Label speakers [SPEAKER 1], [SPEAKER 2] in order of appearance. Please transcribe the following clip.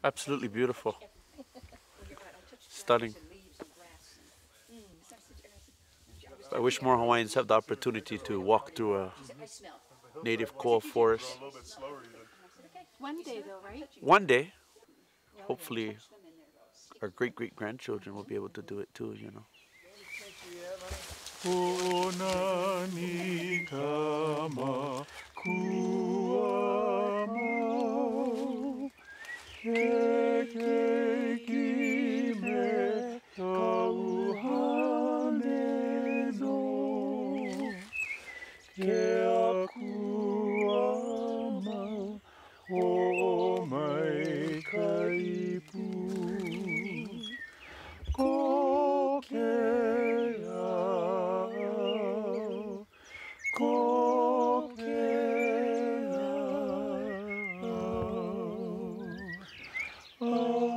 [SPEAKER 1] Absolutely beautiful. Stunning. I wish more Hawaiians have the opportunity to walk through a native koa forest.
[SPEAKER 2] One day though, right?
[SPEAKER 1] One day, hopefully, our great great grandchildren will be able to do it too, you know. Onani kama kuamau keiki me tauhane no ke akuamau o mai kaipu Kukaiau, Kukaiau.